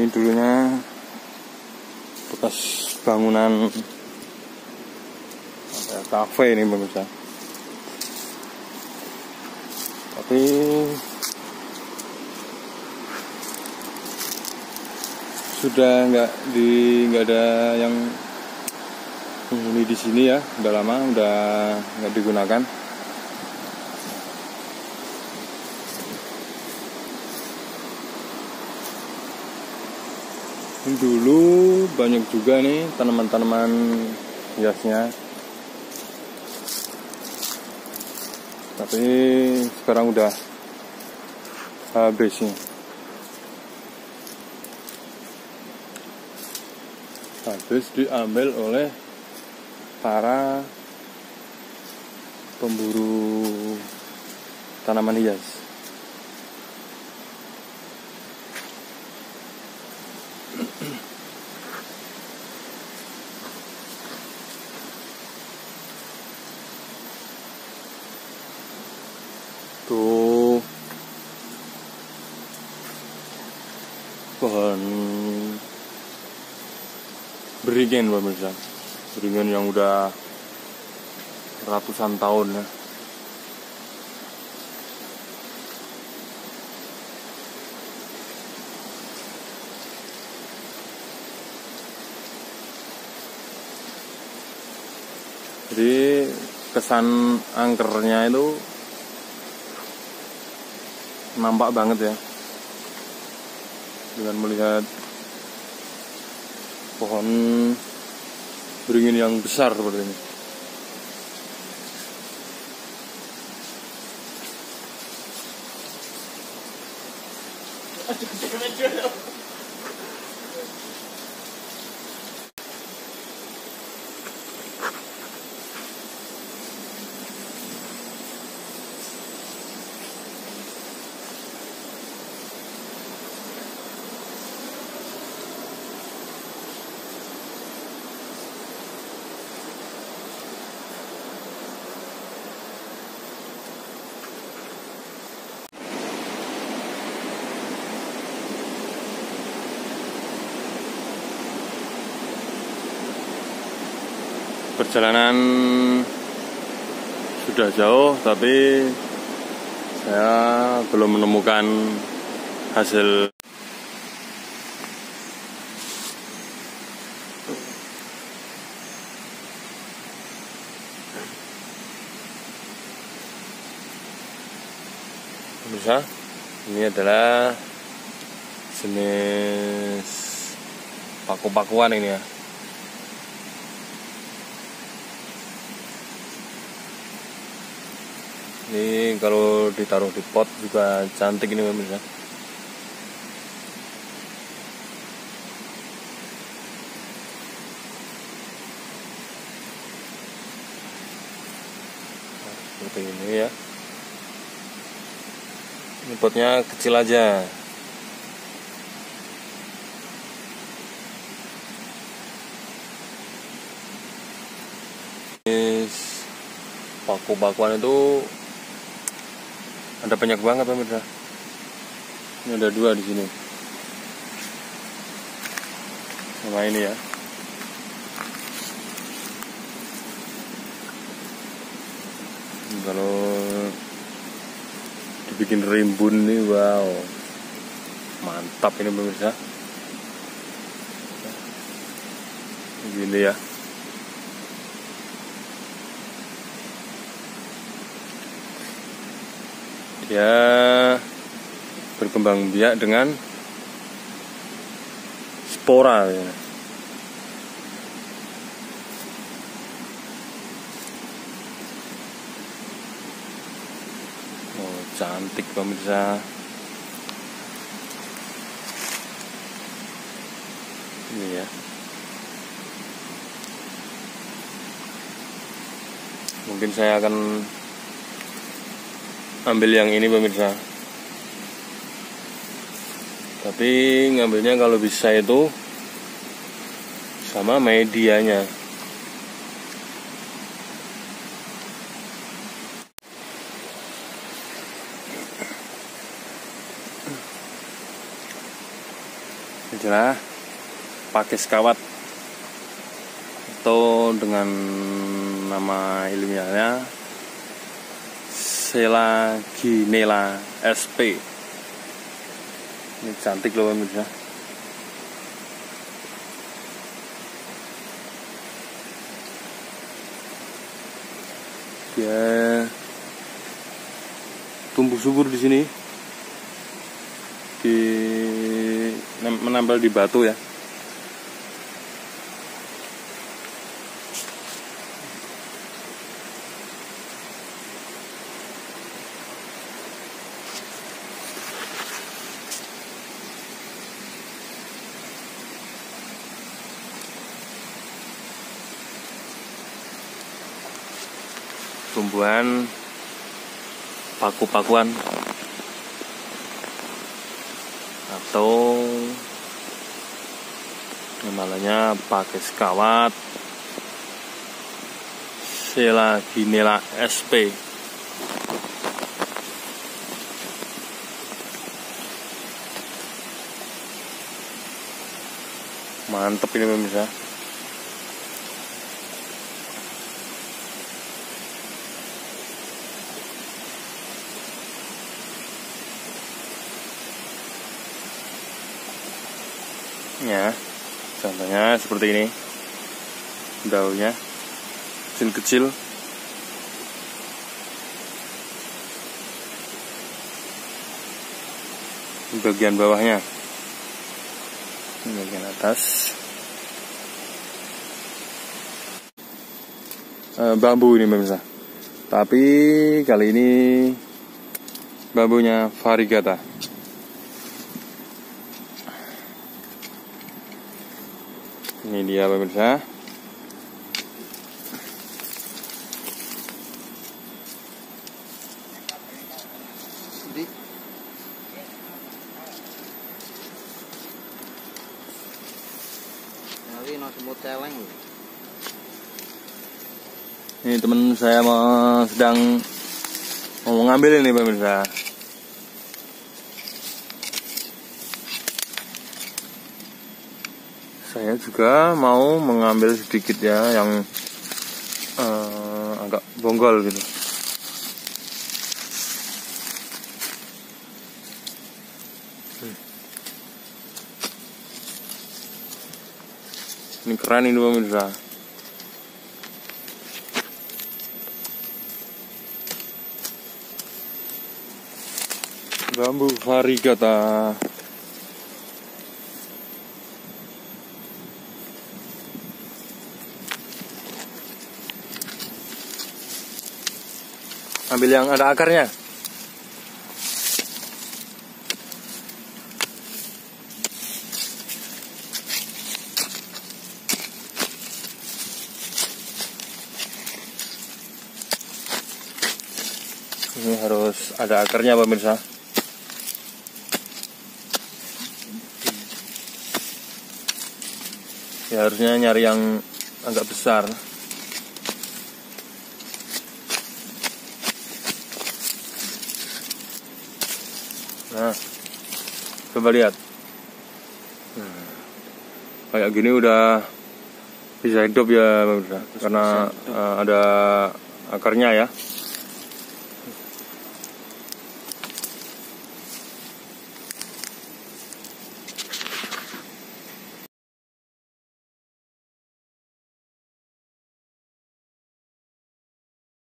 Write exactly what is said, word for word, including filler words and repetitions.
Ini dulunya bekas bangunan ada kafe ini pemirsa. Tapi sudah nggak di nggak ada yang penghuni di sini ya, udah lama udah nggak digunakan. Dulu banyak juga nih tanaman-tanaman hiasnya, tapi sekarang udah habis nih. Habis diambil oleh para pemburu tanaman hias. Tuh pohon beringin pemirsa, beringin yang udah ratusan tahun ya. Jadi kesan angkernya itu nampak banget ya, dengan melihat pohon beringin yang besar seperti ini. Perjalanan sudah jauh, tapi saya belum menemukan hasil. Pemirsa, ini adalah jenis paku-pakuan ini ya. Ini kalau ditaruh di pot juga cantik ini pemirsa. Nah, seperti ini ya. Ini potnya kecil aja. Paku-pakuan itu ada banyak banget pemirsa. Ini ada dua di sini. Sama ini ya. Ini kalau dibikin rimbun nih, wow, mantap ini pemirsa. Begini ya. Dia berkembang biak dengan spora ya. Oh, cantik pemirsa. Ini ya. Mungkin saya akan ambil yang ini pemirsa. Tapi ngambilnya kalau bisa itu sama medianya. adalah pakis kawat atau dengan nama ilmiahnya Selaginella sp. Ini cantik loh pemirsa. Dia tumbuh subur di sini, di menempel di batu ya. Tumbuhan paku-pakuan atau namanya pakis kawat Selaginella sp. Mantep ini pemirsa. Ya, contohnya seperti ini, daunnya kecil-kecil. Bagian bawahnya, bagian atas e, bambu ini pemirsa. Tapi kali ini bambunya variegata. Ini dia pemirsa. Ini teman saya mau sedang mau ngambil ini pemirsa. Saya juga mau mengambil sedikit ya, yang uh, agak bonggol gitu. Hmm. Ini keren ini pemirsa. Bambu variegata. Ambil yang ada akarnya. Ini harus ada akarnya pemirsa. Ya harusnya nyari yang agak besar. Nah, coba lihat. Nah, kayak gini udah bisa hidup ya pemirsa, karena uh, ada akarnya ya.